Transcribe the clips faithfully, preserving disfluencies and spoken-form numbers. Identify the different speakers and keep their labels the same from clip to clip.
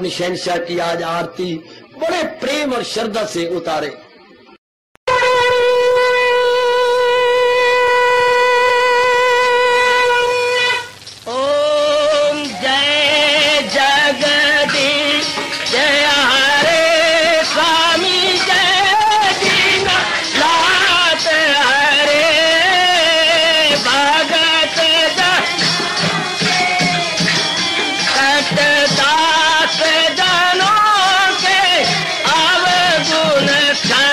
Speaker 1: अपनी शहनशाह की आज आरती बड़े प्रेम और श्रद्धा से उतारे।
Speaker 2: दास जनों के अब गुण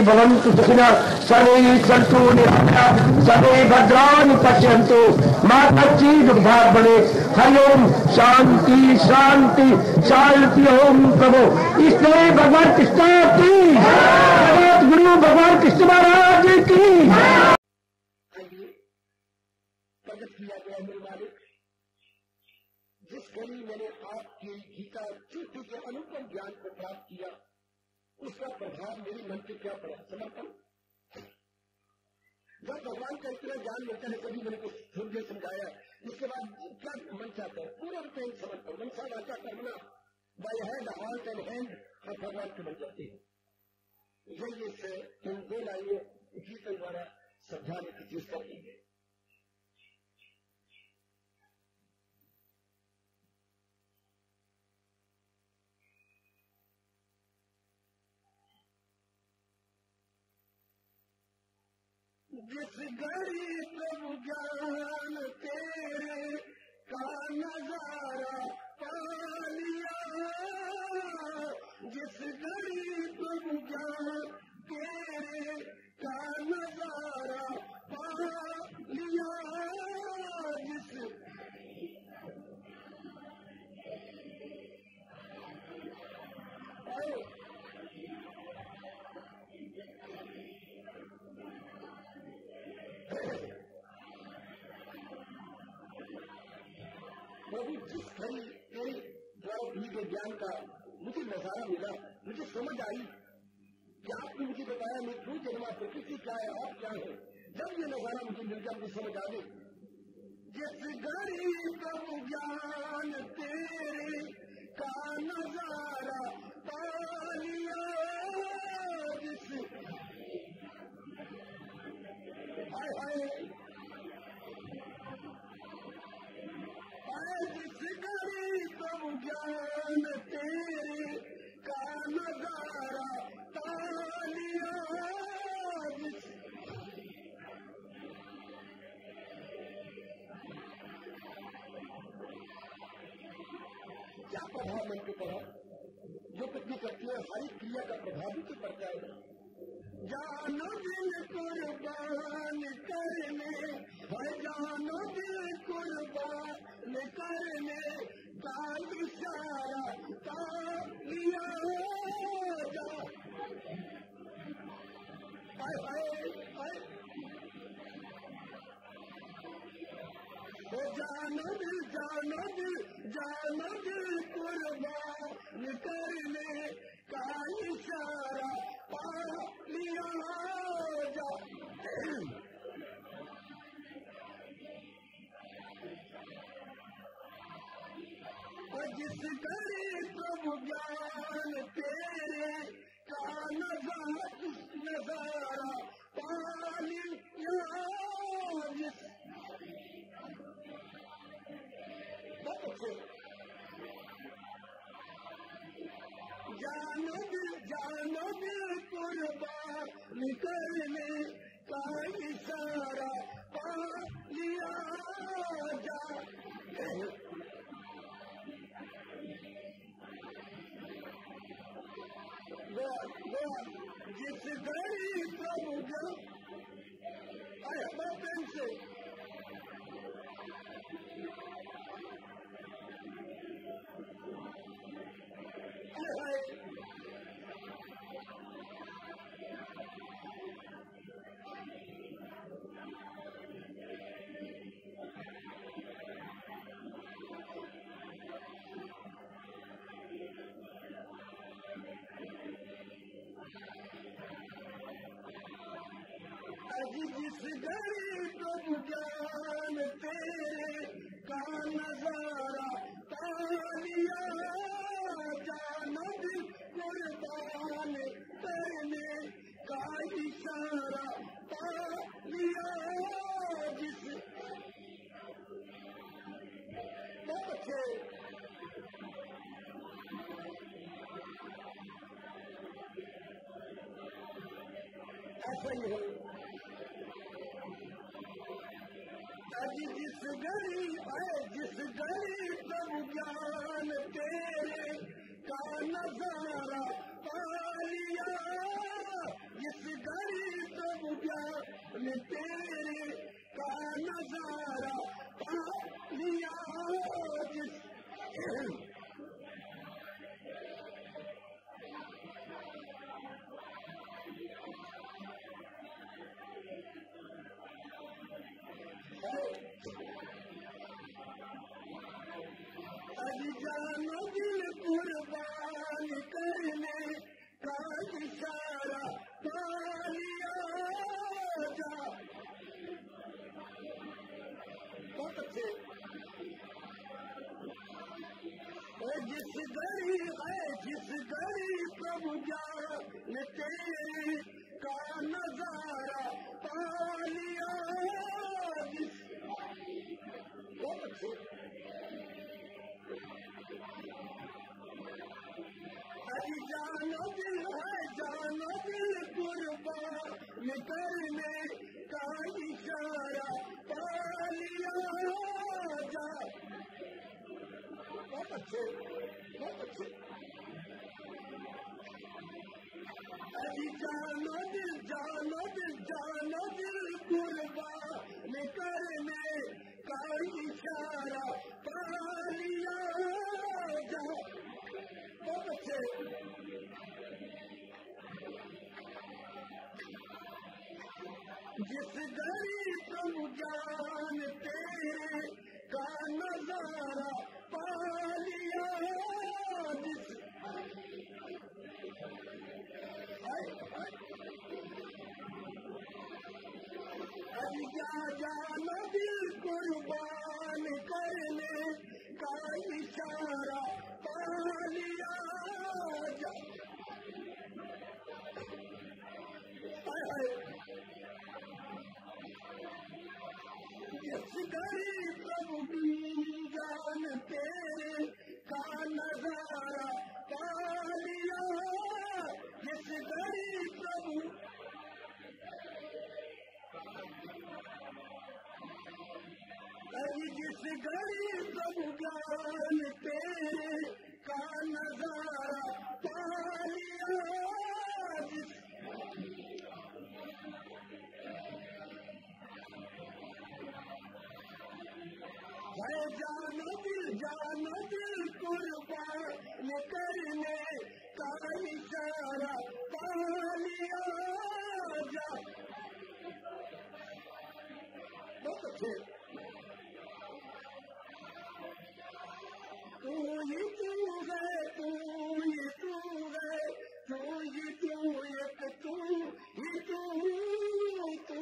Speaker 1: भवन्तु सुखिनः सर्वे सन्तु निरामयाः सर्वे भद्राणि पश्यन्तु मा कश्चित् दुर्भाग्यं भवेत्। हरि ओम शांति शांति शांति। ओम प्रभु इसलिए भगवान कृष्ण की जगत गुरु भगवान कृष्ण महाराज की प्रकट किया गया। मेरे मालिक, जिस घड़ी मैंने आपकी गीता चुट्टी के अनुपम ज्ञान को प्राप्त किया, उसका प्रभाव मेरे मन पे क्या पड़ा? समर्पण। जब भगवान का इतना ज्ञान मिलता है, कभी मैंने कुछ थोड़ी देर समझाया, इसके बाद क्या मन चाहता है? पूरा रूप समर्पण, मन सा वाचा करना, by hand heart and hand हम भगवान के बन जाते हैं। यही इससे इन दो लाइनों गीता द्वारा समझाने की चेष्टा की है। जिस घड़ी प्रभु ज्ञान तेरे का नजारा पा लिया, जिस घड़ी प्रभु ज्ञान तेरे का नजारा पा लिया, जिस प्रभु जिस घड़ी तेरे द्वारा दिए गए ज्ञान का मुझे नजारा मिला, मुझे समझ आई कि आपने मुझे बताया मैं क्यों जन्मा, प्रकृति क्या है, आप क्या है। जब ये नजारा मुझे मिल गया, मुझे समझ आ गई। जिस घड़ी प्रभु ज्ञान तेरे का नजारा पा लिया, जिस हाय हाय जिस घड़ी प्रभु ज्ञान तेरे का नजारा पा लिया, जिस क्या प्रभाव मन के पड़ा? जो पत्नी करती है हर एक क्रिया का प्रभाव भी तो पड़ता है। जानो दिल कुर्बान करने, है जानो दिल कुर्बान करने का इशारा का लिया जा। हाय हाय हाय ओ जानो दिल जानो दिल जानो दिल कुर्बान करने का इशारा पा लिया जा। जिस घड़ी प्रभु ज्ञान तेरे का नजारा नजारा पा लिया, जिस जानो दिल जानो दिल कुर्बान करने का इशारा पा लिया जा। जिस घड़ी प्रभु ज्ञान आया बातें से जिस घड़ी प्रभु ज्ञान तेरे का नजारा पा लिया, जानो दिल कुर्बान करने का इशारा पा लिया, जिस बहुत अच्छे ऐसा ही है। जाना दिल कुर्बान करने का इशारा पा लिया जा। जिस घड़ी प्रभु की जान तेरे का नजारा पा लिया, जिस घड़ी प्रभु अरे जिस घड़ी प्रभु ज्ञान तेरे का नजारा पा लिया, है जानो दिल जानो दिल कुर्बान करने का इशारा पा लिया जा। बहुत अच्छे। तू ही तू है, तू ही तू है, तू ही तू एक तू ही तू तू।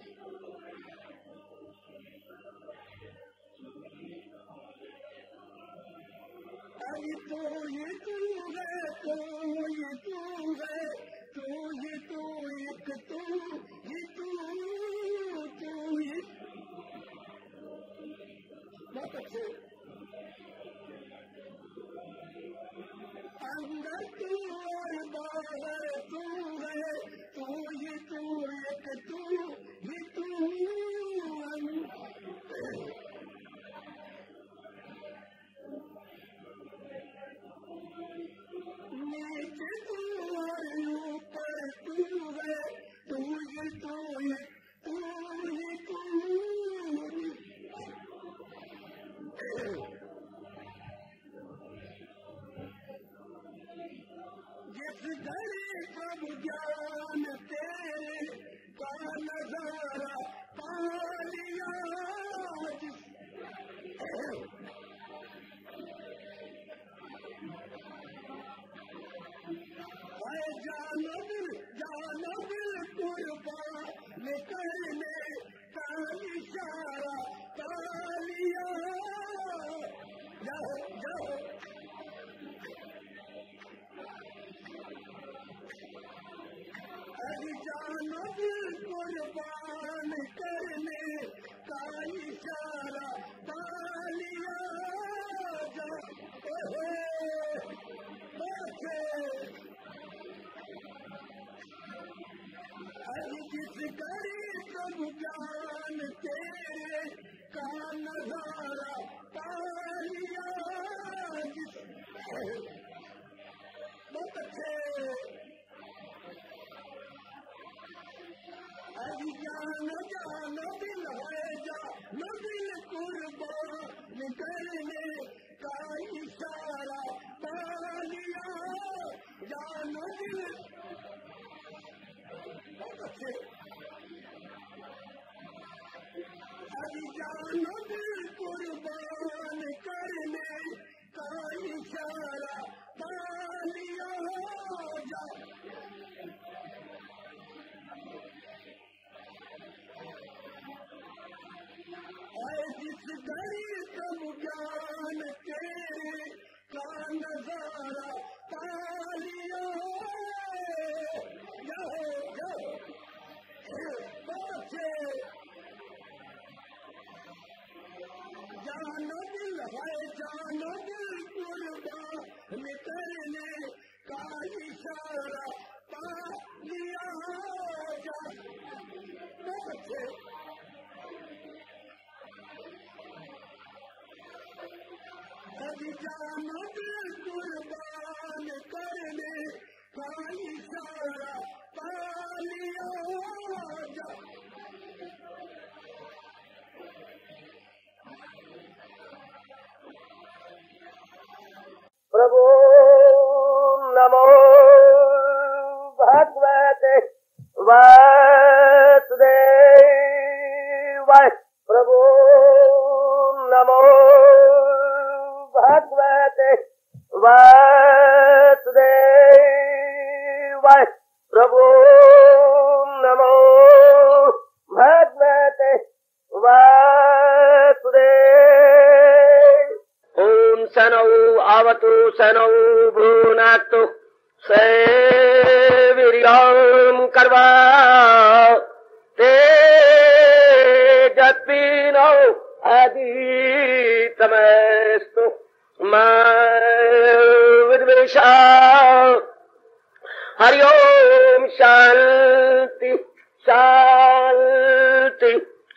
Speaker 1: अरे तू ही तू है, तू ही तू है, तू ही तू एक तू ही तू तू ही। बहुत अच्छे। अंदर तू और बाहर तू है, तू ही तू एक तू ही तू। नीचे तू और ऊपर तू है, तू ही तू एक तू ही तू। जिस घड़ी प्रभु ज्ञान तेरे का नजारा पा लिया, जानो दिल जानो दिल कुर्बान करने का इशारा पा लिया। जाओ जाओ अरे जानो दिल कुर्बान करने का इशारा पा लिया जा। अरे जिस घड़ी प्रभु ज्ञान तेरे का नजारा पा लिया, बहुत अच्छे। अरे जानो जानो दिल है, जानो दिल कुर्बान करने का इशारा पा लिया, जानो दिल। बहुत अच्छे। अरे जानो दिल कुर्बान करने का इशारा पा लिया जा। जिस घड़ी प्रभु ज्ञान तेरे का नजारा पा लिया, जाओ जाओ बच्चे। जानो दिल है, जानो दिल कुर्बान करने का इशारा पा लिया जा। बच्चे अभी जानो दिल कुर्बान करने का इशारा पा लिया जा।
Speaker 2: प्रभु नमो भगवते वासुदेवाय। प्रभु नमो भगवते वासुदेवाय। प्रभु नमो भगवते सनौ आवतु सनौ भुनक्तु सेवीर्यं कर्वा तेजस्विनो आदितमस्तु मा विद्वेषा हरि ओम शांति शांति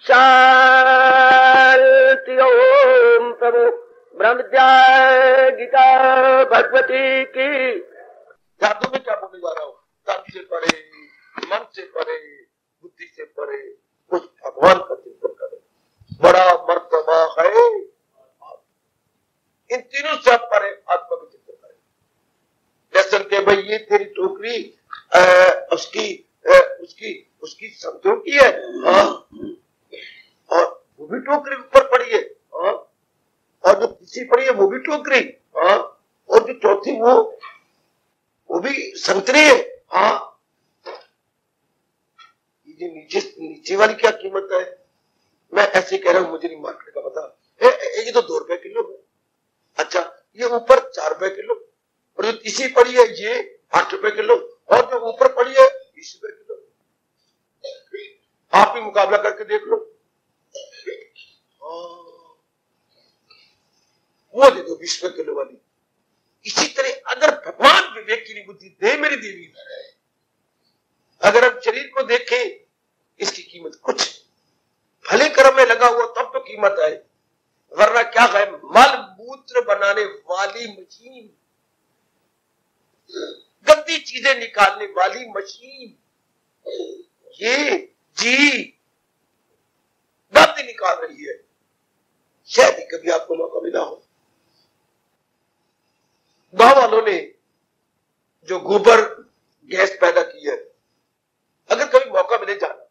Speaker 2: शांति। ओम प्रभु ब्रह्म विद्या गीता भगवती की।
Speaker 1: जादू में क्या बोलने जा रहा हूँ? तन से परे, मन से परे, बुद्धि से परे उस भगवान का चिंतन करें। बड़ा मर्तबा है इन तीनों से परे आत्मा का चिंतन करें। जैसे के भाई ये तेरी टोकरी आ, उसकी आ, उसकी उसकी समझो की है आ, और वो भी टोकरी ऊपर पड़ी है आ, और जो तीसरी पड़ी है वो भी टोकरी आ, और जो चौथी वो वो भी संतरे है। हाँ, ये नीचे नीचे वाली क्या कीमत है? मैं ऐसे कह रहा हूं, मुझे नहीं मार्केट का पता। ए, ए, ये तो दो रुपए किलो है। अच्छा, ये ऊपर चार रुपए किलो और जो तीसरी पड़ी है ये आठ रुपए किलो और जो ऊपर पड़ी है बीस रुपए किलो। आप ही मुकाबला करके देख लो। वो दे दो बीस रुपए किलो वाली। इसी तरह अगर भगवान विवेक की बुद्धि दे मेरी देवी, अगर हम शरीर को देखें इसकी कीमत कुछ, भले कर्म में लगा हुआ तब तो कीमत है, वरना क्या है? मल मूत्र बनाने वाली मशीन, गंदी चीजें निकालने वाली मशीन, ये जी गंद निकाल रही है। शायद ही कभी आपको मौका मिला हो, गांव वालों ने जो गोबर गैस पैदा की है, अगर कभी मौका मिले जाना,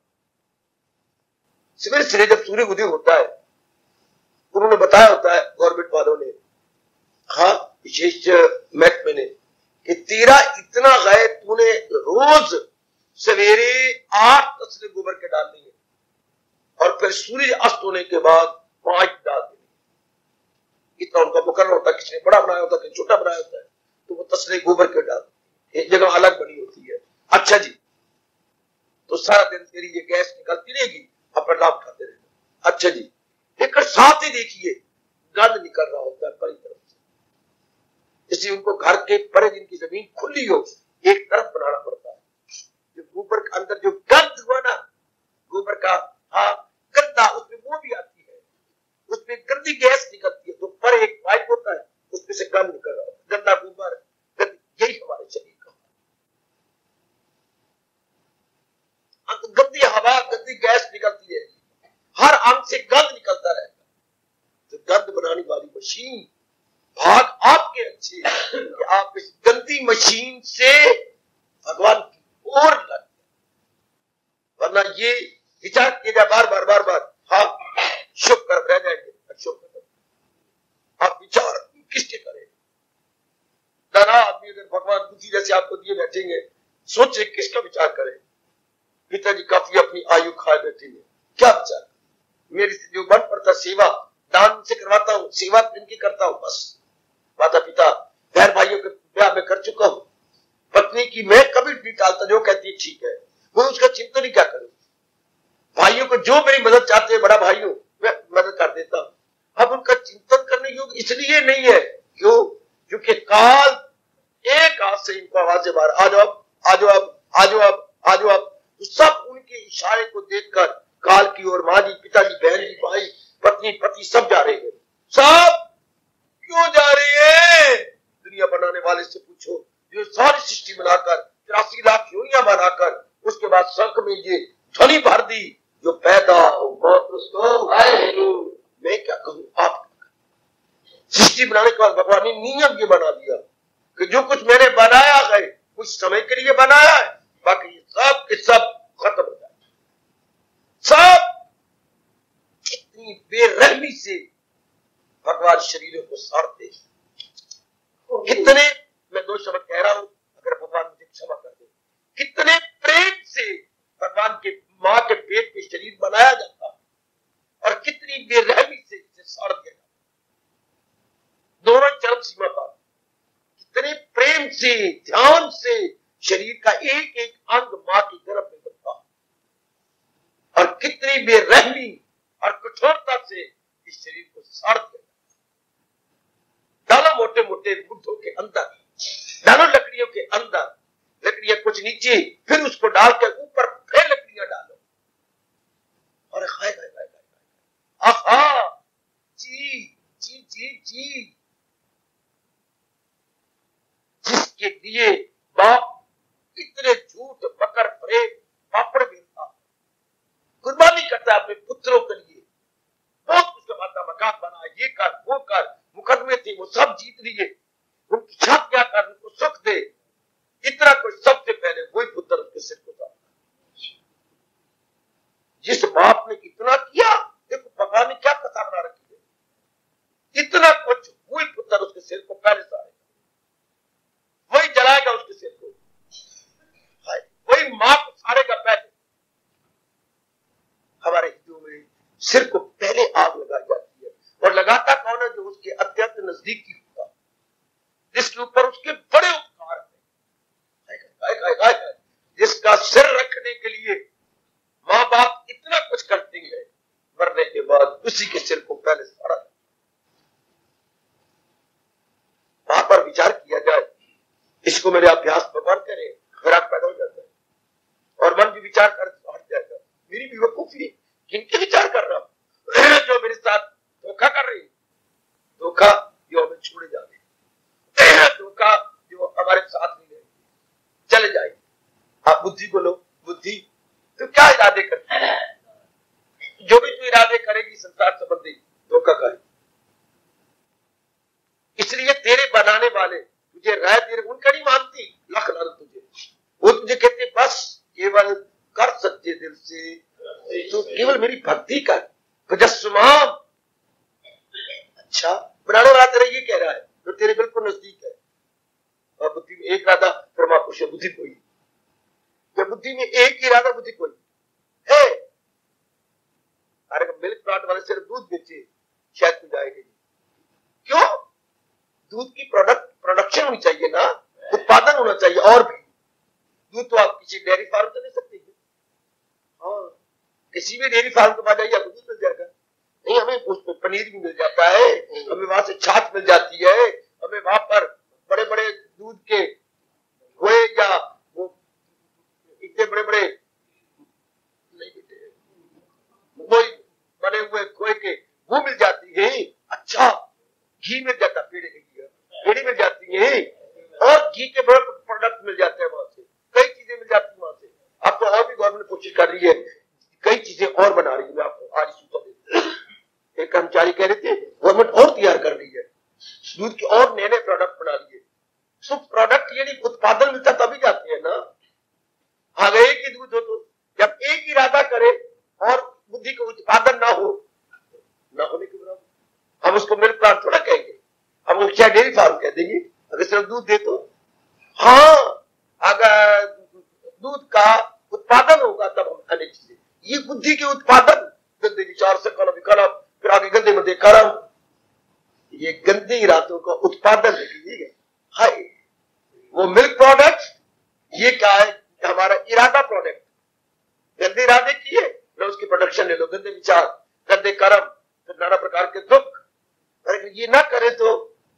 Speaker 1: सवेरे सवेरे जब सूर्य उदय होता है, उन्होंने बताया होता है गवर्नमेंट वालों ने, हाँ विशेष महकमे ने, कि तेरा इतना गए तूने रोज सवेरे आठ तसले गोबर के डालनी है और फिर सूर्य अस्त होने के बाद पांच डाल देनी। इतना उनका मुकर्रर होता है, किसी ने बड़ा बनाया होता है, किसी छोटा बनाया होता है, तो वो तसले गोबर के डाल, एक जगह अलग बनी होती है। अच्छा जी, तो सारा दिन तेरी ये गैस निकलती रहेगी, अपना लाभ उठाते रहेगा। अच्छा जी, लेकिन साथ ही देखिए गंद निकल रहा होता है परी तरफ से, इसलिए उनको घर के परे जिनकी जमीन खुली हो एक तरफ बनाना पड़ता है। जो गोबर के अंदर जो गंद हुआ ना, गोबर का हाँ गंदा, उसमें वो भी आती है, उसमें गंदी गैस निकलती है, तो पर एक पाइप होता है उसमें से गंद निकल रहा होता है, गंदा गोबर गंद। यही हमारे शरीर का, गंदी हवा गंदी गैस निकलती है, हर अंग से गंद निकलता रहता है। तो गंद बनाने वाली मशीन, भाग आपके अच्छे कि आप इस गंदी मशीन से भगवान की ओर लग, वरना ये विचार किया जाए बार बार बार बार, हाँ शुभ कर्म रह जाएंगे, अशुभ कर्म आप विचार किसके करें? दाना आदमी अगर भगवान बुद्धि जैसे आपको दिए बैठेंगे, सोचे किसका विचार करें? पिताजी काफी अपनी आयु खाए बैठेंगे, क्या विचार? मेरी से जो मन पड़ता सेवा दान से करवाता हूँ, सेवा इनकी करता हूँ, बस। माता पिता बहन भाइयों के ब्याह में कर चुका हूँ, पत्नी की मैं कभी नहीं टालता, जो कहती है ठीक है, वो उसका चिंतन ही क्या करूं। भाइयों को जो मेरी मदद चाहते हैं, बड़ा भाइयों मैं मदद कर देता हूं। अब उनका चिंतन करने योग्य इसलिए नहीं है, क्यों? क्योंकि काल एक हाथ से इनको आवाजें बाहर आ जाओ आ जाओ अब आ जाओ अब आ जाओ अब, तो सब उनके इशारे को देखकर काल की ओर माँ जी, पिताजी, बहन जी, भाई, पत्नी, पति सब जा रहे हैं। सब क्यों जा रहे हैं? दुनिया बनाने वाले से पूछो, जो सारी सृष्टि बनाकर तिरासी लाख योनियां बनाकर उसके बाद शंख में ये ध्वनि भर दी, जो पैदा हो मैं क्या कहूं? आप सृष्टि बनाने के बाद भगवान ने नियम ये बना दिया कि जो कुछ मैंने बनाया है कुछ समय के लिए बनाया है, बाकी सब के सब खत्म हो जाए। सब कितनी बेरहमी से भगवान शरीरों को साड़ते, कितने, मैं दो शब्द कह रहा हूं, अगर भगवान मुझे क्षमा कर दे, कितने प्रेम से भगवान के मां के पेट में शरीर बनाया जाता और कितनी बेरहमी से इसे साड़ दिया जाता। दोनों
Speaker 3: प्रेम से, ध्यान से शरीर का एक एक अंग मां की गर्भ में बनता और कितनी बेरहमी और कठोरता से इस शरीर को साड़ दिया, डालो मोटे मोटे बुद्धों के अंदर, डालो लकड़ियों के अंदर, लकड़ियां कुछ नीचे, फिर उसको डालकर ऊपर फिर लकड़ियां डालो और खाए खाए खाए खाए आहा जी जी जी जी जिसके लिए बाप इतने झूठ बकर प्रेम पापड़ बेलता, कुर्बानी करता है अपने पुत्रों के लिए, बहुत कुछ कमाता, मकान बना, ये कर वो कर, मुकदमे थे वो सब जीत लिए, उनकी छत क्या कर, उनको सुख दे, इतना कुछ सबसे पहले वही पुत्र उसके सिर को था। जिस बाप ने इतना किया, देखो भगवान ने क्या कथा बना रखी है, इतना कुछ वही पुत्र उसके सिर को पहले से आएगा, वही जलाएगा उसके सिर को, वही मां को सारेगा पहले। हमारे हिंदुओं में सिर को पहले आग लगाई जाती है, और लगाता कौन है? जो उसके अत्यंत नजदीकी होता, जिसके ऊपर उसके बड़े उपकार है, जिसका सिर रखने के लिए मां बाप इतना कुछ करती है, मरने के बाद उसी के सिर को पहले साड़ा। वहां पर विचार किया जाए, इसको मेरे अभ्यास भगवान करे, खराब पैदा हो जाता है और मन भी विचार कर हट जाएगा। मेरी भी वकूफी किनके विचार कर रहा हूं? जो मेरे साथ धोखा कर रही, धोखा जो हमें छोड़े जा रहे, धोखा जो हमारे साथ नहीं रहेगी, चले जाएगी। आप बुद्धि को लो, बुद्धि तो क्या इरादे करती है? जो भी तू इरादे करेगी संसार संबंधी, धोखा करेगी। इसलिए तेरे बनाने वाले तुझे राय दे रहे, उनका नहीं मानती, लख लानत तुझे। वो तुझे कहते बस केवल कर सच्चे दिल से, तो केवल मेरी भक्ति कर, भजस्माम। अच्छा, बनाने वाला तेरा ये कह रहा है, तो तेरे बिल्कुल नजदीक है। और बुद्धि में एक इरादा, फिर महापुरुष बुद्धि कोई, जब बुद्धि में एक ही इरादा, बुद्धि कोई है। अरे मिल्क प्लांट वाले सिर्फ दूध बेचे, शायद कुछ आएगी। क्यों? दूध की प्रोडक्ट प्रोडक्शन होनी चाहिए ना, उत्पादन होना चाहिए। और भी दूध तो आप किसी डेयरी फार्म से ले सकते हैं, हाँ, किसी भी डेयरी फार्म के पास जाइए आपको दूध मिल जाएगा। नहीं, हमें उसमें पनीर भी मिल जाता है, हमें वहां से छाछ मिल जाती है, हमें वहां पर बड़े बड़े दूध के खोए या वो इतने बड़े बड़े कोई बने हुए खोए के वो मिल जाती है। अच्छा, घी मिल जाता, पेड़े के घी पेड़ी मिल जाती है, और घी के बड़े प्रोडक्ट मिल जाते हैं वहां से, कई चीजें मिल जाती है वहां से। अब तो और भी गवर्नमेंट कोशिश कर रही है, कई चीजें और बना रही है। मैं आपको आज सूचना देती, एक कर्मचारी कह रहे थे गवर्नमेंट और तैयार कर रही है, दूध के और नए नए प्रोडक्ट बना रही है। तो प्रोडक्ट यानी उत्पादन मिलता तभी जाते हैं ना। हाँ, एक ही दूध हो तो जब एक इरादा करे और बुद्धि का उत्पादन ना हो, ना होने के बराबर हम उसको मिल्क प्लांट थोड़ा कहेंगे, हम उसको क्या डेयरी फार्म कह देंगे अगर सिर्फ दूध दे तो। हाँ, अगर दूध का उत्पादन होगा तब हम अनेक चीजें, ये बुद्धि के उत्पादन, गंदे विचार से कलम विकलम, फिर आगे गंदे मध्य कर्म, ये गंदे इरादों का उत्पादन है। हाय, वो मिल्क प्रोडक्ट, ये क्या है? हमारा इरादा प्रोडक्ट, गंदे इरादे किए, लो उसकी प्रोडक्शन ले लो, गंदे विचार, गंदे कर्म, फिर नाना प्रकार के दुख। अगर ये ना करे तो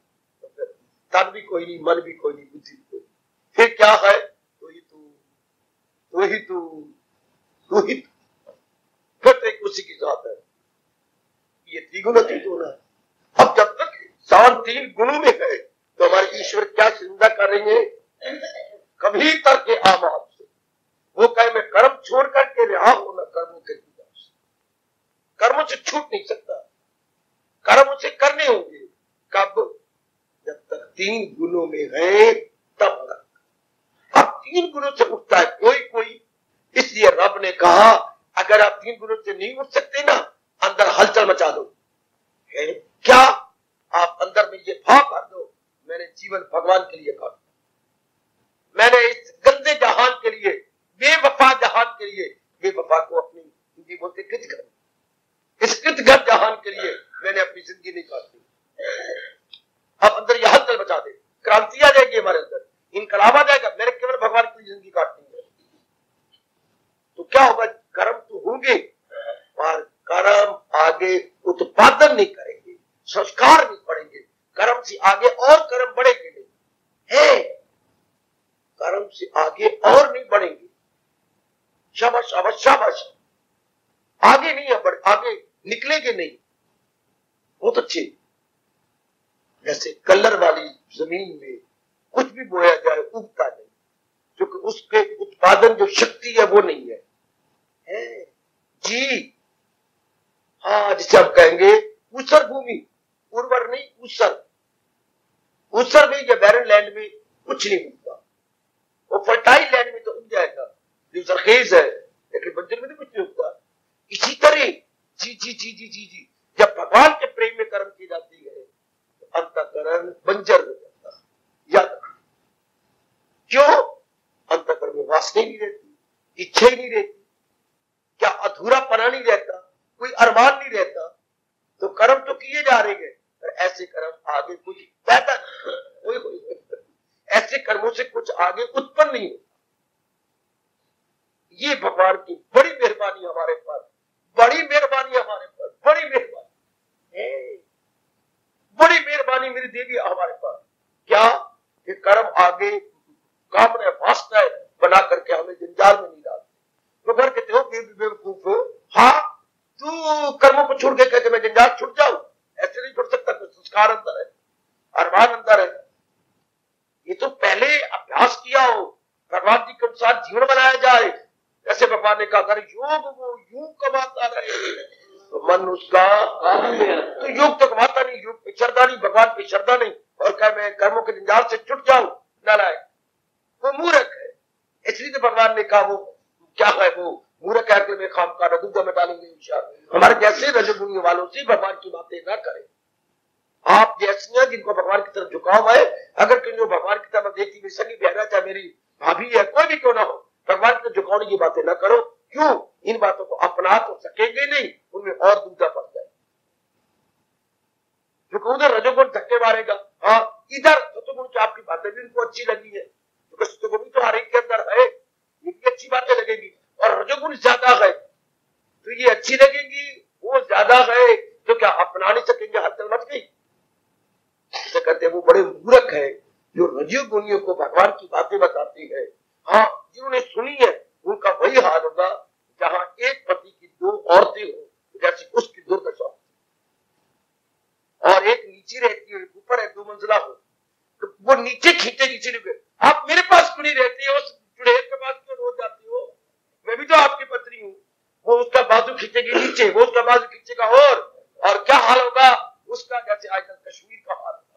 Speaker 3: तन भी कोई नहीं, मन भी कोई नहीं, बुद्धि भी कोई नहीं, फिर क्या है? तो ही तू, तो ही तू, तो ही तू, फिर एक उसी की जात है। ये त्रिगुण अतीत होना है। अब जब तक इंसान तीन गुणों में है तो हमारे ईश्वर क्या चिंता कर रही है? कभी तर्क के आमाप से वो कहे मैं कर्म छोड़ करके रहा हूं ना कर्मों के विनाश से, कर्मों से छूट नहीं सकता, कर्म उसे करने होंगे। कब? जब तक तीन गुणों में है तब तक। अब तीन गुणों से उठता है कोई कोई, इसलिए रब ने कहा अगर आप तीन गुणों से नहीं उठ सकते ना, अंदर हलचल मचा दो। है क्या? आप अंदर में ये भाव कर दो, मैंने जीवन भगवान के लिए काटा, मैंने इस गंदे जहान के लिए, बेवफा जहान के लिए, बेवफा को अपनी जिंदगी बोलते कृतघ्न, इस कृतघ्न जहान के लिए मैंने अपनी जिंदगी नहीं काटी। अब अंदर यह हलचल मचा दे, क्रांति आ जाएगी हमारे अंदर। इनकलाब आ जाएगा, मेरे केवल भगवान की जिंदगी काटनी है। तो क्या होगा, कर्म तो होंगे पर कर्म आगे उत्पादन नहीं करेंगे, संस्कार नहीं पड़ेंगे, कर्म से आगे और कर्म बढ़ेंगे नहीं है, कर्म से आगे और नहीं बढ़ेंगे। शाबाश शाबाश शाबाश, आगे नहीं है, आगे निकलेंगे नहीं। बहुत अच्छे। जैसे कलर वाली जमीन में कुछ भी बोया जाए उगता नहीं, क्योंकि उसके उत्पादन जो शक्ति है वो नहीं है, है? जी हाँ, जिसे हम कहेंगे ऊसर भूमि, उर्वर नहीं ऊसर। ऊसर में या बैरन लैंड में कुछ नहीं उगता, वो फर्टाइल लैंड में तो उग जाएगा जो सरखेज है, लेकिन बंजर में तो कुछ नहीं उगता। इसी तरह जी जी जी जी जी जी जब भगवान के प्रेम में कर्म की जाती है तो अंतःकरण बंजर हो जाता है। याद क्यों? अंतःकरण में वासना नहीं रहती, इच्छा ही नहीं रहती, क्या अधूरा पना नहीं रहता, कोई अरमान नहीं रहता। तो कर्म तो किए जा रहे हैं पर ऐसे कर्म आगे कुछ पैदा कोई ऐसे कर्मों से कुछ आगे उत्पन्न नहीं होता। ये भगवान की बड़ी मेहरबानी हमारे पर, बड़ी मेहरबानी हमारे पर, बड़ी मेहरबानी, बड़ी मेहरबानी मेरी देवी हमारे पर। क्या कि कर्म आगे कामना वासना बना करके हमें जंजाल में नहीं डालते। तो घर कहते हो बेवकूफ, हाँ तू कर्मों को छोड़ के कहते मैं जंजाल छुट जाऊं, ऐसे नहीं छुट सकता, कुछ संस्कार अंदर है, अरमान अंदर है। ये तो पहले अभ्यास किया हो, भगवान जी के अनुसार जीवन बनाया जाए। जैसे भगवान ने कहा अगर योग वो यूं कमाता रहे तो मन उसका तो योग तो कमाता नहीं, योग पे श्रद्धा नहीं, भगवान पे श्रद्धा नहीं, और क्या मैं कर्मों के जंजाल से छुट जाऊं, नालायक, वो मूर्ख है। इसलिए तो भगवान ने कहा वो क्या है, वो मूर्ख है में खाम का दूधा में डालेंगे विचार। हमारे जैसे रजोगुणियों वालों से भगवान की बातें ना करें। आप जैसे जिनको भगवान की तरफ झुकाव है, अगर कहीं जो भगवान की तरफ देखती मेरी सगी बहना, चाहे मेरी भाभी है, कोई भी क्यों ना हो, भगवान की तरफ झुकाने की बातें ना करो। क्यों? इन बातों को अपना तो सकेंगे नहीं, उनमें और दूधा पड़ जाए, क्योंकि उधर रजोगुण धक्के मारेगा। हाँ, इधर सतोगुण की आपकी बातें भी उनको अच्छी लगी है, क्योंकि सतोगुण तो हर एक के अंदर है, ये भी अच्छी बातें लगेगी। और रजोगुण ज्यादा है तो ये अच्छी लगेंगी, वो ज्यादा है तो क्या अपना नहीं सकेंगे, हलचल मच गई। ऐसे कहते हैं वो बड़े मूर्ख है जो रजोगुणियों को भगवान की बातें बताती है। हाँ, जिन्होंने सुनी है उनका वही हाल होगा जहां एक पति की दो औरतें हो, जैसे उसकी दुर्दशा हो, और एक नीचे रहती है, ऊपर है, दो मंजिला हो, तो वो नीचे खींचेगी सीढ़ी। आप मेरे पास क्यों नहीं रहती हो, उस चुड़ैल के पास क्यों रोज जाती हो, मैं भी तो आपकी पत्नी हूँ। वो उसका बाजू खींचेगी नीचे, वो उसका बाजू खींचेगा, और और क्या हाल होगा उसका, जैसे आजकल कश्मीर का हाल होगा।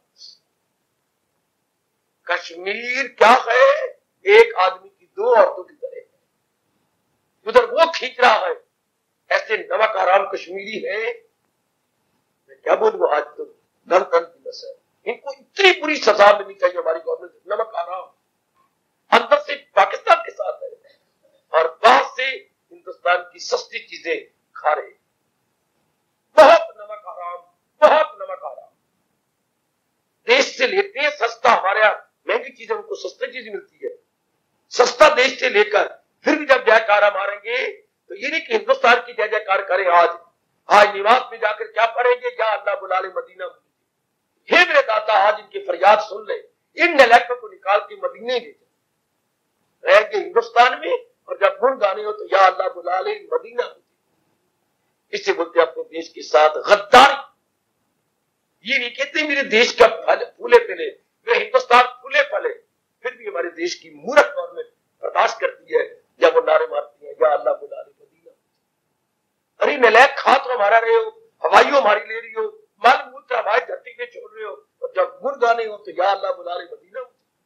Speaker 3: कश्मीर क्या है, एक आदमी की दो औरतों की तरह है, उधर वो खींच रहा है। ऐसे नमक हराम कश्मीरी है, मैं क्या बोलूं, आज तो दर दर दिवस है। इनको इतनी बुरी सजा मिलनी चाहिए हमारी गवर्नमेंट, नमक हराम अंदर से पाकिस्तान के साथ है और बाहर से हिंदुस्तान की सस्ती चीजें खा रहे। बहुत नमक हराम, बहुत नमक हराम। देश से लेते हैं सस्ता, हमारे यहाँ महंगी चीजें उनको सस्ती चीज मिलती है, सस्ता देश से लेकर, फिर भी जब जयकारा मारेंगे तो ये नहीं कि हिंदुस्तान की जय जयकार करें। आज आज निवास में जाकर क्या पढ़ेंगे, या अल्लाह बुला ले मदीना मुझे, हे मेरे दाता आज इनकी फरियाद सुन ले, इन नलायकों को निकाल के मदीने ले रहेंगे हिंदुस्तान में, और जब गुण गाने हो तो या अल्लाह बुला ले मदीना मुझे। इससे बोलते अपने देश के साथ गद्दारी। ये नहीं कहते मेरे देश का फल फूले फले, वे हिंदुस्तान फूले फले, फिर भी हमारे देश की मूर्ख गवर्नमेंट बर्दाश्त करती है जब वो नारे मारती है या अल्लाह बुला ले मदीना। अरे नलायक, खा तो हमारा रहे हो, हवाइयों हमारी ले रही हो, माल मूत्र हमारी धरती में छोड़ रहे हो, और जब गुण गाने हो तो या अल्लाह बुला ले मदीना,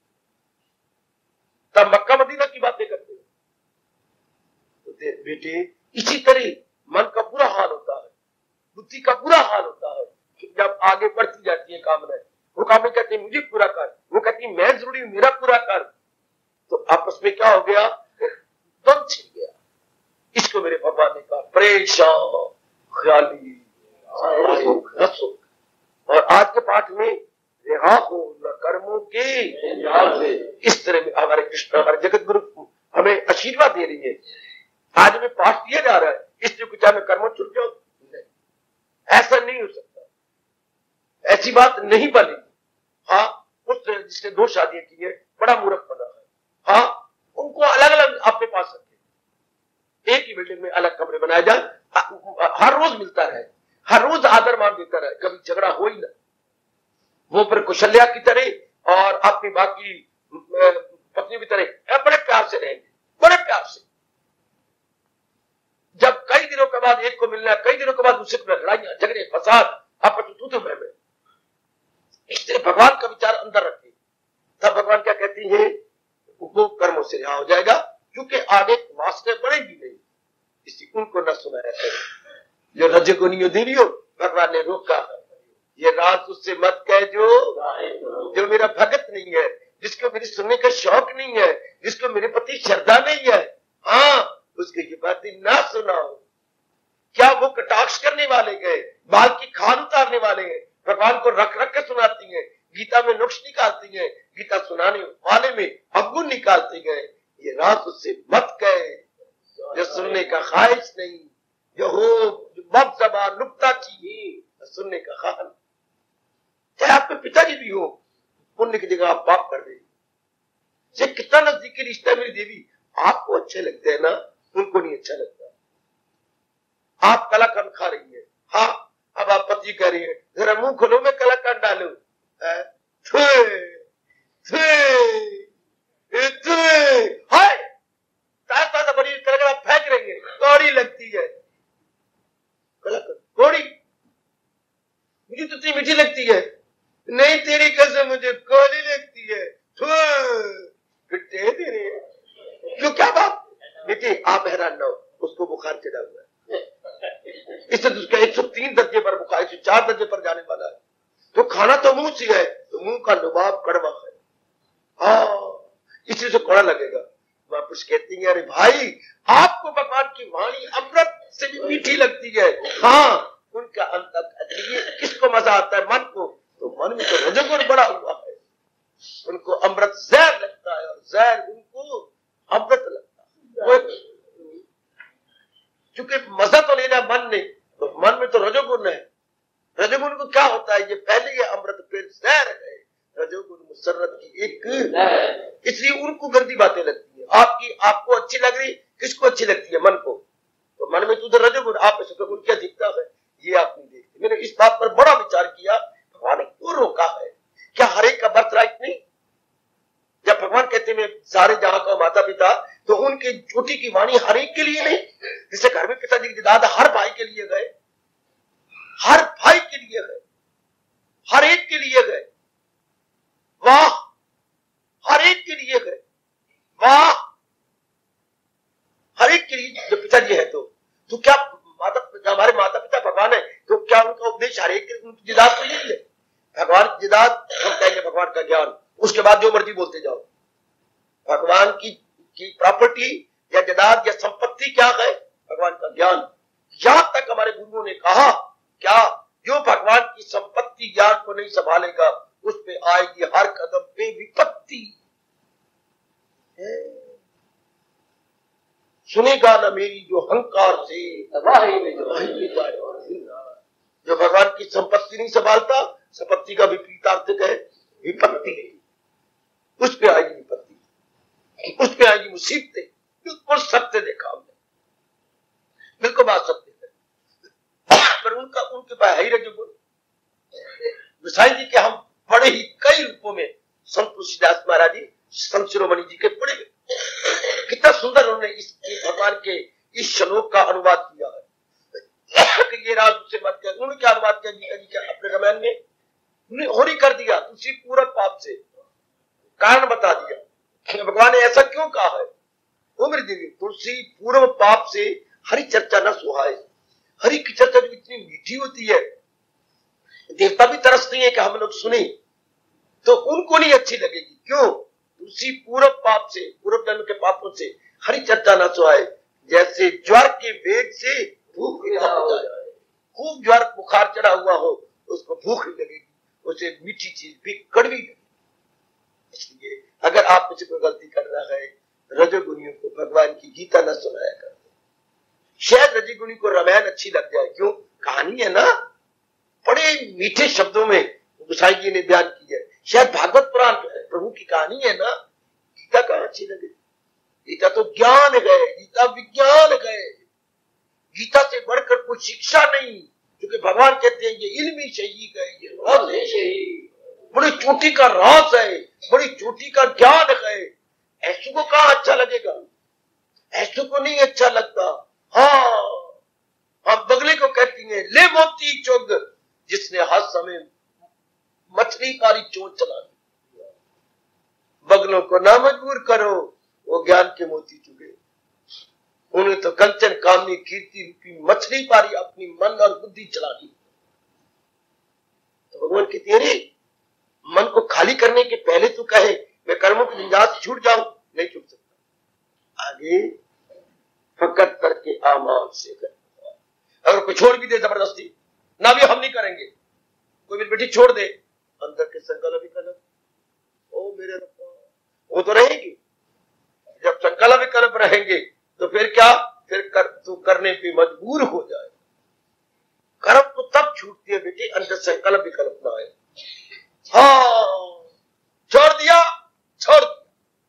Speaker 3: तब मक्का मदीना की बातें करते हो। तो बेटे इसी तरह मन का बुरा हाल होता है, बुद्धि का बुरा हाल होता है कि जब आगे बढ़ती जाती है कामनाएं, वो कामनाएं कहती है मुझे पूरा कर, वो कहती है मैं जरूरी हूं मेरा पूरा कर, तो आपस में क्या हो गया, द्वंद छिड़ गया। इसको मेरे भगवान ने कहा परेशान ख्याली रसो। और आज के पाठ में रिहा हो न कर्मों के। इस तरह में हमारे कृष्ण हमारे जगत गुरु हमें आशीर्वाद दे रही है। आज हमें पाठ दिया जा रहा है, इसलिए कुछ में कर्मों छुट जाओ, ऐसा नहीं हो सकता, ऐसी बात नहीं बनी। हाँ, उस जिसने दो शादियां की है बड़ा मूर्ख बना है। हाँ, उनको अलग अलग अपने पास रखे, एक ही बिल्डिंग में अलग कमरे बनाए जाए, हर रोज मिलता रहे, हर रोज आदर मान देता रहे, कभी झगड़ा हो ही ना। वो पर कुशल्या की तरह और अपनी बाकी पत्नी की तरह बड़े प्यार से रहेंगे, बड़े प्यार से। जब कई दिनों के बाद एक को मिलना, कई दिनों के बाद दूसरे को लड़ाइयां झगड़े फसाद आपस में, इसलिए भगवान का विचार अंदर रखिए। तब भगवान क्या कहती है, वो कर्मों से रिहा हो जाएगा, क्योंकि आगे मास्टर बढ़ेगी नहीं, इसी उनको न सुनाया करें। जो रजगुनियो दीनियो भगवान ने रोका, ये रात उससे मत कह जो जो मेरा भगत नहीं है, जिसको मेरी सुनने का शौक नहीं है, जिसको मेरे प्रति श्रद्धा नहीं है। हाँ, उसके ये बातें ना सुनाओ। क्या वो कटाक्ष करने वाले गए, बाल की खान उतारने वाले हैं, भगवान को रख रख के सुनाती हैं, गीता में नुक्स निकालती हैं, गीता सुनाने वाले में अवगुण निकालते गए। ये रात उससे मत कहे जो सुनने का ख्वाहिश नहीं, जो हो बब जबान नुक्ता चाहिए, सुनने का ख्वाहिश। चाहे आपके पिताजी भी हो, पुण्य की जगह आप पाप कर रहे, चाहे कितना नजदीकी रिश्ता मेरी देवी, आपको अच्छे लगते हैं ना, उनको नहीं अच्छा लगता। आप कलाकंद खा रही है, हाँ, अब आप पति कह रही है जरा मुंह खोलो, मैं कलाकंद डालू, हाय बड़ी कलाकंद फेंक रही है, कौड़ी लगती है कलाकंद, कौड़ी मुझे तो इतनी मीठी लगती है, नहीं तेरी कसम मुझे कौड़ी लगती है, फिर दे रही है। क्यों, क्या बात बेटे, आप हैरान ना हो, उसको बुखार चढ़ा हुआ है, इससे उसका एक सौ तीन दर्जे पर बुखार, एक सौ चार दर्जे पर जाने वाला है। तो खाना तो मुंह से है, तो मुंह का लुभाव कड़वा है, हाँ, इसी से कड़ा लगेगा। वापस कहती है, अरे भाई, आपको भगवान की वाणी अमृत से भी मीठी लगती है। हाँ, उनका अंतर किसको मजा आता है, मन को, तो मन में तो रजोगुण बड़ा हुआ है, उनको अमृत जहर लगता है, और जहर उनको अमृत लगता है। क्योंकि मजा तो लेना मन ने, तो मन में तो रजोगुण है, रजोगुण को क्या होता है, ये पहले ये अमृत फिर जहर है, रजोगुण मुसर्रत की एक, इसलिए उनको गंदी बातें लगती है। आपकी आपको अच्छी लग रही, किसको अच्छी लगती है, मन को, तो मन में तो उधर रजोगुण, आप सतोगुण क्या दिखता है, ये आप नहीं देखते। मैंने इस बात पर बड़ा विचार किया, भगवान ने क्यों रोका है, क्या हर एक का बर्थ राइट नहीं? जब भगवान कहते हैं सारे जहां का माता पिता, तो उनकी छोटी की वाणी हर एक के लिए नहीं, जैसे घर में पिताजी की दादा हर भाई के लिए गए, हर भाई के लिए गए, हर एक के लिए गए, वाह, हर एक के लिए गए, वाह, हर एक के लिए। जो पिताजी है तो तो क्या माता, हमारे माता पिता भगवान है, तो क्या उनका उपदेश हर एक के, उनकी जिदाद तो यही है। भगवान की जिदाद हम कहेंगे भगवान का ज्ञान, उसके बाद जो मर्जी बोलते जाओ। भगवान की की प्रॉपर्टी या जिदाद या संपत्ति क्या है, भगवान का ज्ञान। यहां तक हमारे गुरुओं ने कहा, क्या जो भगवान की संपत्ति ज्ञान को नहीं संभालेगा, उस पे आएगी हर कदम पे विपत्ति। सुनेगा न मेरी जो अहंकार से, जो भगवान की संपत्ति नहीं संभालता, संपत्ति का विपरीतार्थ है विपत्ति, उस पे आएगी विपत्ति, उस पे आएगी मुसीबतें। बिल्कुल सत्य देखा हमने, बिल्कुल बात सत्य है, पर उनका उनके पास ही रजोगुण। गोसाई जी के हम बड़े ही कई रूपों में, संत तुलसीदास महाराज जी, संत शिरोमणि जी के बड़े, कितना सुंदर उन्होंने इस भगवान के इस श्लोक का अनुवाद किया है कि ये राज उससे मत कर। उन्होंने क्या अनुवाद किया गीता जी का अपने रामायण में, उन्हें होरी कर दिया तुलसी पूरब पाप से, कारण बता दिया भगवान ने ऐसा क्यों कहा है। वो मेरी देवी, तुलसी पूर्व पाप से हरि चर्चा न सुहाए। हरि की चर्चा जो इतनी मीठी होती है, देवता भी तरसते हैं कि हम लोग सुने, तो उनको नहीं अच्छी लगेगी। क्यों? तुलसी पूर्व पाप से, पूर्व जन्म के पापों से हरि चर्चा न सुहाए। जैसे ज्वर के वेग से भूख हो जाए, खूब ज्वर बुखार चढ़ा हुआ हो, उसको भूख नहीं लगेगी, उसे मीठी चीज भी कड़वी लगेगी। इसलिए अगर आप मुझे कोई गलती कर रहा है, रजोगुणियों को भगवान की गीता न सुनाया कर। शायद रजोगुणी को रामायण अच्छी लग जाए, क्यों? कहानी है ना, बड़े मीठे शब्दों में गोसाई जी ने बयान की है। शायद भागवत पुराण है, प्रभु की कहानी है ना, गीता कहां अच्छी लगे? गीता तो ज्ञान है, गीता विज्ञान है। गीता से बढ़कर कोई शिक्षा नहीं, क्योंकि भगवान कहते हैं ये इल्मी शहीद है, ये राज है शहीद, बड़ी चोटी का राज है, बड़ी चोटी का ज्ञान है। ऐसु को कहां अच्छा लगेगा? ऐसु को नहीं अच्छा लगता। हाँ, हम बगले को कहती हैं ले मोती चुग, जिसने हर समय मछली कारी चोट चला दी। बगलों को ना मजबूर करो, वो ज्ञान के मोती चुगे। उन्हें तो कंचन कामनी कीर्ति रूपी मछली पारी अपनी मन और बुद्धि चला दी। तो भगवान कहते हैं रे, मन को खाली करने के पहले तो कहे मैं कर्मों की जंजाल से छूट जाऊं, नहीं छूट सकता। आगे फकत करके आमान से कर, अगर कोई छोड़ भी दे जबरदस्ती, ना भी हम नहीं करेंगे, कोई मेरी बेटी छोड़ दे, अंदर के संकल्प विकल्प ओ मेरे रब्बा, वो तो रहेगी। जब संकल्प विकल्प रहेंगे तो फिर क्या? फिर कर तू करने पे मजबूर हो जाए। कर्म तो तब छूटती है बेटी, अंदर संकल्प विकल्प ना आए। हाँ, छोड़ दिया, छोड़ दिया,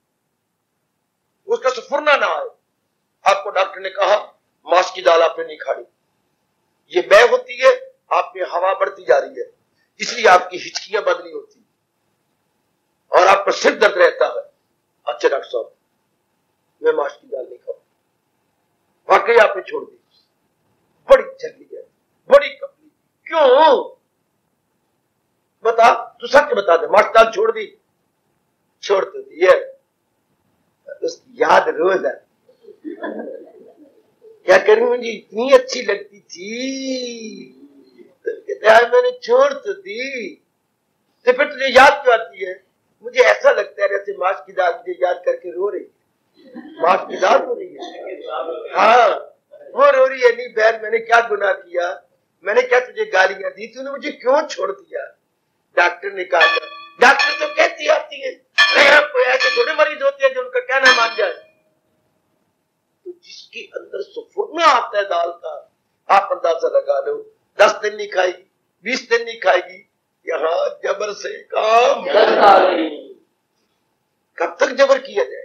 Speaker 3: उसका सुफुरना ना आए। आपको डॉक्टर ने कहा मांस की दाल आपने नहीं खानी, ये बै होती है, आप में हवा बढ़ती जा रही है, इसलिए आपकी हिचकियां बंद नहीं होती और आपका सिर दर्द रहता है। अच्छा डॉक्टर साहब, मैं मांस की दाल नहीं खाऊं। वाकई आपने छोड़ दी, बड़ी जल्दी है, बड़ी कपली। क्यों? बता, तू सच बता दे, मांस की दाल छोड़ दी? छोड़ तो दी है, उसकी याद रोज है। क्या करूं, मुझे इतनी अच्छी लगती थी, तो कहते हैं मैंने छोड़ तो दी, तो फिर तुझे याद क्यों आती है? मुझे ऐसा लगता है जैसे मांस की दाल मुझे याद करके रो रही है। मांस की दाल रो रही है? हाँ, वो रो रही है। नहीं बहन, मैंने क्या गुनाह किया, मैंने क्या तुझे गालियां दी, तूने मुझे क्यों छोड़ दिया? डॉक्टर ने कहा, डॉक्टर तो कहती आती है, कोई ऐसे थोड़े मरीज होते हैं जो उनका कहना मान जाए। तो जिसके अंदर सुफुरना आता है दाल का, आप अंदाजा लगा लो, दस दिन नहीं खाएगी, बीस दिन नहीं खाएगी, यहां जबर से काम करता नहीं। कब तक जबर किया जाए?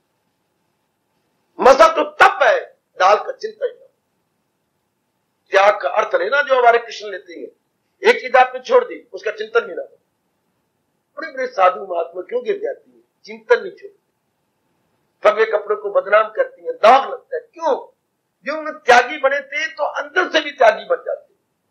Speaker 3: मजा तो तब है दाल का चिंतन। त्याग का अर्थ लेना जो हमारे कृष्ण लेते हैं, एक चीज आपने छोड़ दी, उसका चिंतन भी ना हो। बड़े बड़े साधु महात्मा क्यों गिर जाती है? चिंतन नहीं छोड़ती, फगे कपड़ों को बदनाम करती है, दाग लगता है। क्यों? जो उन्हें त्यागी बने थे तो अंदर से भी त्यागी बन जाते।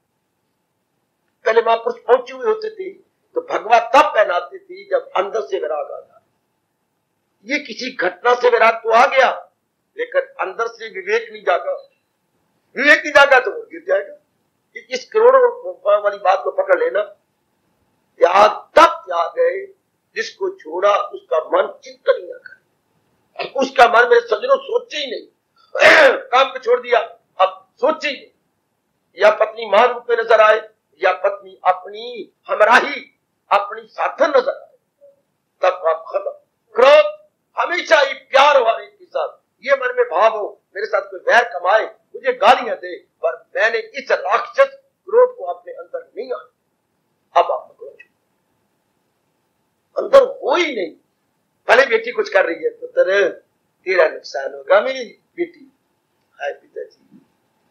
Speaker 3: पहले महापुरुष पहुंचे हुए होते थे तो भगवा तब पहनाते थे जब अंदर से विराग आ जाए। ये किसी घटना से विराग तो आ गया, लेकिन अंदर से विवेक नहीं जागा। विवेक नहीं जागा तो वो गिर जाएगा। इस करोड़ों वाली बात को पकड़ लेना, त्याग तब त्याग है जिसको छोड़ा उसका मन चिंतन ही ना करे, उसका मन मेरे सज्जनों सोचे ही नहीं। काम को छोड़ दिया, अब सोचे ही नहीं। या पत्नी मां रूप में नजर आए, या पत्नी अपनी हमराही, अपनी साथन नजर आए, तब काम खत्म। क्रोध हमेशा ही प्यार हो हर एक के साथ, ये मन में भाव हो मेरे साथ कोई वैर कमाए, मुझे गालियां दे, पर मैंने इस राक्षस क्रोध को अपने अंदर नहीं आने। अब आप अंदर हो ही नहीं। भले बेटी कुछ कर रही है, पुत्र तेरा नुकसान होगा मेरी बेटी। हाय पिताजी,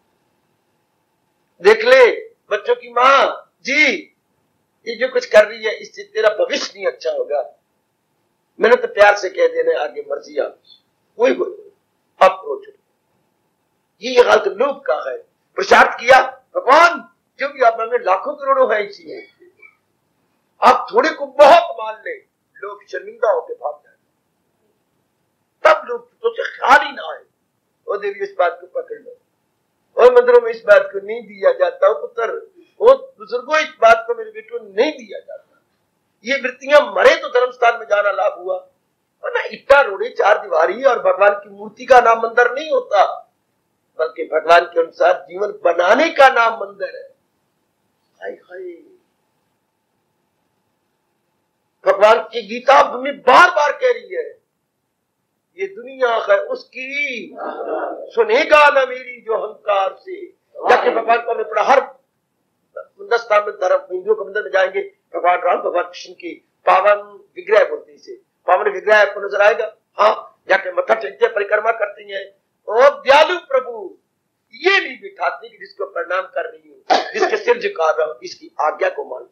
Speaker 3: देख ले बच्चों की मां जी, ये जो कुछ कर रही है इससे तेरा भविष्य नहीं अच्छा होगा। मैंने तो प्यार से कह देना आगे मर्जी आप, कोई कोई अप्रोच। ये हाल तो लोभ का है। प्रसाद किया भगवान, जो भी आप में लाखों करोड़ों है इसी, आप थोड़े को बहुत मान ले, लोग शर्मिंदा होकर भाग जाए। तब लोग तो ख्याल ही ना आए, और देवी इस बात को पकड़ लो, और मंदिरों में इस बात को नहीं दिया जाता पुत्र, वो बुजुर्गों इस बात को मेरे बेटों नहीं दिया जाता। ये वृत्तियां मरे तो धर्म स्थान में जाना लाभ हुआ, वरना इट्टा रोड़े चार दीवारी और भगवान की मूर्ति का नाम मंदिर नहीं होता, बल्कि भगवान के अनुसार जीवन बनाने का नाम मंदिर है। हाय हाय, भगवान की गीता में बार बार कह रही है ये दुनिया है उसकी, सुनेगा ना मेरी जो अहंकार से। जाके भगवान को हमने पढ़ा, हर हिंदुस्तान में धर्म हिंदुओं के मंदिर में जाएंगे, भगवान राम भगवान कृष्ण की पावन विग्रह बोलते हैं इसे, पावन विग्रह आपको नजर आएगा। हाँ, जाके मत्था टेकते परिक्रमा करती हैं। ओ दयालु प्रभु, ये नहीं बिठाती कि जिसको प्रणाम कर रही हूं, जिसके सिर झुका रहा हूं, इसकी आज्ञा को मान,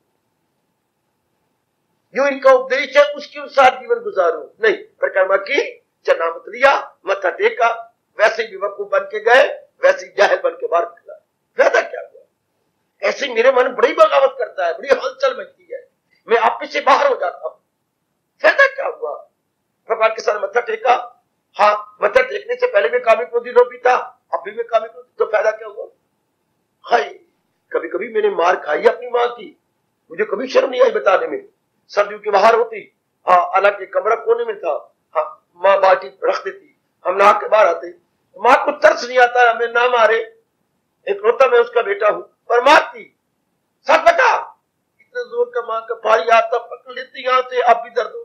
Speaker 3: जो इनका उपदेश है उसके अनुसार जीवन गुजारो। नहीं, परिक्रमा की, चरणामृत लिया, मत्था टेका, वैसे ही बेवकूफ बन के गए, वैसे ही जाहिल बन के बाहर निकला। फायदा क्या हुआ? ऐसे मेरे मन बड़ी बगावत करता है, बड़ी हलचल मचती है, मैं आप से बाहर हो जाता हूं। फायदा क्या हुआ? भगवान के साथ मत्था टेका, हाँ, मत्था टेकने से पहले भी कामी क्रोधी लोभी था, अब भी मैं कामी क्रोधी, तो फायदा क्या हुआ? हाय, कभी कभी मैंने मार खाई अपनी माँ की, मुझे कभी शर्म नहीं आई बताने में। सर्दियों की बाहर होती, हाँ, अलग एक कमरा कोने में था, हाँ, माँ बाल्टी रख देती, हम नहा के बाहर आते, माँ को तरस नहीं आता हमें ना मारे, एक रोता मैं उसका बेटा हूं, पर मारती। सच बता, इतने जोर का माँ का भारी आता पकड़ लेती, यहां से आप भी दर्द हो,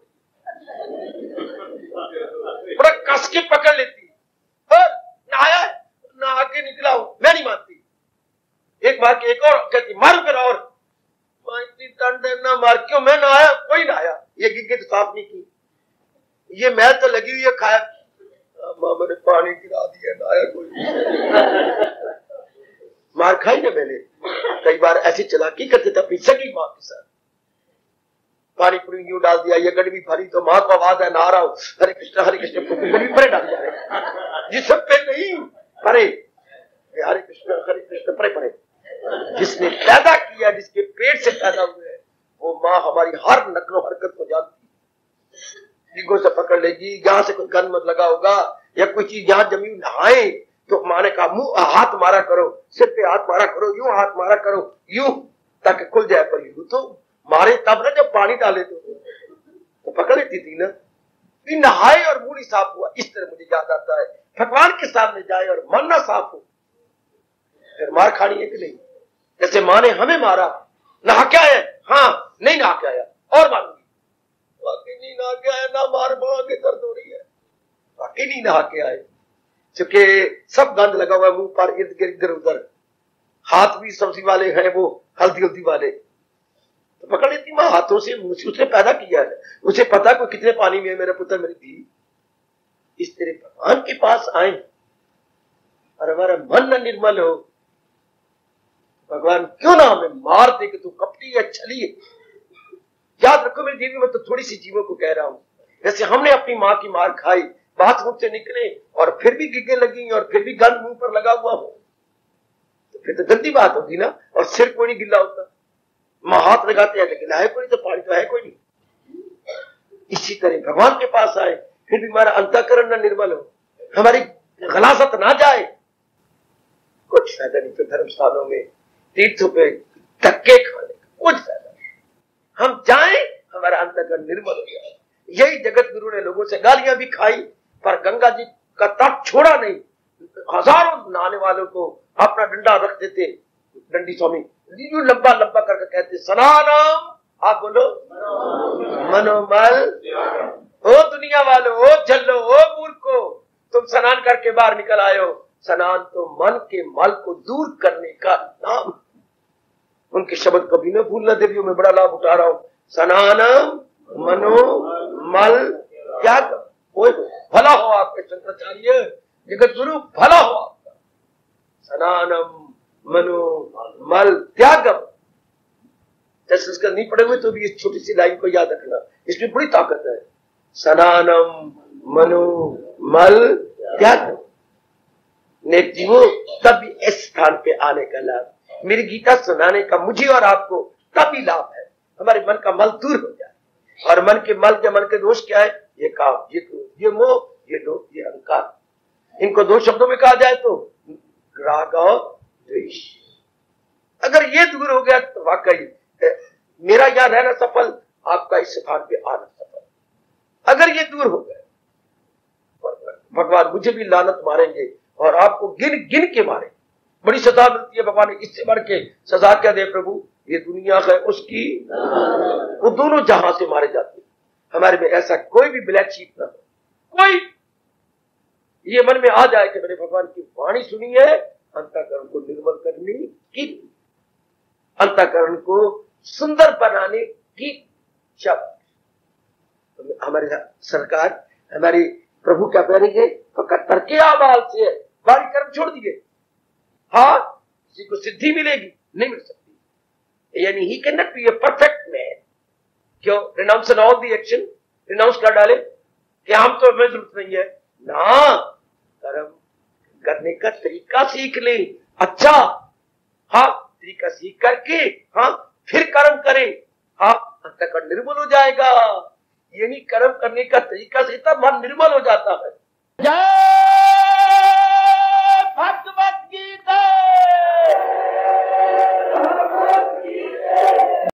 Speaker 3: बड़ा कस के पकड़ लेती, और नहाया नहा के निकला हूं, मैं नहीं मानती। एक मार के एक और कहती मारू फिर, और इतनी ठंड ना मार, क्यों? मैं नहाया, कोई नहाया, ये गिग्गे तो साफ नहीं की, ये मैल तो लगी हुई है, खाया माँ मैंने पानी गिरा दिया, नहाया कोई। मार खाई ना मैंने, कई बार ऐसी चालाकी करते थे अपनी सगी माँ के साथ, पानी पूरी यूं डाल दिया, ये गड़बी भरी तो माँ को आवाज है नहा रहा हूं, हरे कृष्ण हरे कृष्ण, गड़बी परे डाल जा रहे, जिस सब पे नहीं परे, हरे कृष्ण हरे कृष्ण परे परे। जिसने पैदा किया, जिसके पेट से पैदा हुए हैं, वो माँ हमारी हर नकलो हरकत को जानती है। ईगो से पकड़ लेगी, यहाँ से कोई गंद मत लगा होगा, या कोई चीज यहाँ जमी नहाए तो माँ ने कहा मुंह हाथ मारा करो, सिर पे हाथ मारा करो, यूं हाथ मारा करो, यूं, ताकि खुल जाए। पर यूं तो मारे तब ना जब पानी डाले तो, तो पकड़ लेती थी ना। भी नहाए और मुंह नहीं साफ हुआ, इस तरह मुझे याद आता है, भगवान के सामने जाए और मन ना साफ हो, फिर मार खानी है कि नहीं? जैसे माँ ने हमें मारा, नहा के आया, हाँ नहीं नहा के आया, और मारूंगी, वाकई नहीं नहा के आया, ना मार मार के दर्द हो रही है, वाकई नहीं नहा के आए, क्योंकि सब गंद लगा हुआ मुंह पर, इर्द गिर्द इधर उधर, हाथ भी सब्जी वाले हैं, वो हल्दी हल्दी वाले, तो पकड़ लेती माँ हाथों से, उसने पैदा किया है, उसे पता कोई कितने पानी में मेरा पुत्र मेरी दी। इस तेरे भगवान के पास आए और हमारा मन न निर्मल हो, भगवान क्यों ना हमें मार दे कि तू कपटी है, छली है। याद रखो मेरी देवी, मैं तो थोड़ी सी चीजों को कह रहा हूं, जैसे हमने अपनी माँ की मार खाई, बाथरूम से निकले और फिर भी गिगे लगी और फिर भी गंद मुंह पर लगा हुआ हो, तो फिर तो गंदी बात होगी ना। और सिर कोई नहीं गिला होता, माँ हाथ लगाते हैं गिला है कोई, तो पानी तो है कोई नहीं। इसी तरह भगवान के पास आए, फिर भी हमारा अंतःकरण न निर्मल हो, हमारी गलासत ना जाए, कुछ फायदा नहीं। फिर धर्म स्थानों में तीर्थों पे धक्के खाने का कुछ फायदा नहीं। हम जाएं, हमारा अंतःकरण निर्मल हो जाए। यही जगत गुरु ने लोगों से गालियां भी खाई, पर गंगा जी का तट छोड़ा नहीं। हजारों नहाने वालों को अपना डंडा रख देते, डंडी स्वामी लंबा लंबा करके कहते सनानम, आप बोलो मनोमल। ओ दुनिया वालों, ओ झल्लो, ओ मूर्खो, तुम स्नान करके बाहर निकल आए हो। स्नान तो मन के मल को दूर करने का नाम। उनके शब्द कभी न भूलना देवियों में बड़ा लाभ उठा रहा हूं। स्नानम मनो मल त्याग। भला हो आपके शंकराचार्य, जगत गुरु, भला हो आपका। स्नानम मनो मल त्यागम। जैसे इसका नहीं पढ़े हुए तो भी इस छोटी सी लाइन को याद रखना, इसमें बड़ी ताकत है। स्नानम मनो मल त्यागम। नेक जीवो, तभी इस स्थान पे आने का लाभ, मेरी गीता सुनाने का मुझे और आपको तभी लाभ है। हमारे मन का मल दूर हो जाए। और मन के मल के मन के दोष क्या है? ये काम, ये क्रोध, ये मोह, ये लोभ, ये अहंकार। इनको दो शब्दों में कहा जाए तो राग और द्वेष। अगर ये दूर हो गया तो वाकई मेरा यहाँ रहना सफल, आपका इस स्थान पे आना सफल। अगर ये दूर हो गए, भगवान मुझे भी लानत मारेंगे और आपको गिन गिन के मारेंगे। बड़ी सजा मिलती है भगवान, इससे बढ़ के सजा क्या दे प्रभु? ये दुनिया है उसकी, वो दोनों जहां से मारे जाते हैं। हमारे में ऐसा कोई भी ब्लैक शीप ना हो। कोई ये मन में आ जाए कि मैंने भगवान की वाणी सुनी है, अंतःकरण को निर्मल करने की, अंतःकरण को सुंदर बनाने की शब्द। हमारे सरकार, हमारी प्रभु क्या कह रही है, फकत तरके आमाल से बारी कर्म छोड़ दिए। हाँ, किसी को सिद्धि मिलेगी, नहीं मिल सकती, यानी he can not be a perfect man. क्यों? Renounce all the action, renounce कर डाले कि हम तो हमें जरूरत नहीं है ना, कर्म करने का तरीका सीख ले। अच्छा, हाँ, तरीका सीख करके हाँ फिर कर्म करें, हाँ, अंतःकरण निर्मल हो जाएगा। यानी कर्म करने का तरीका से तब मन निर्मल हो जाता है।
Speaker 1: जय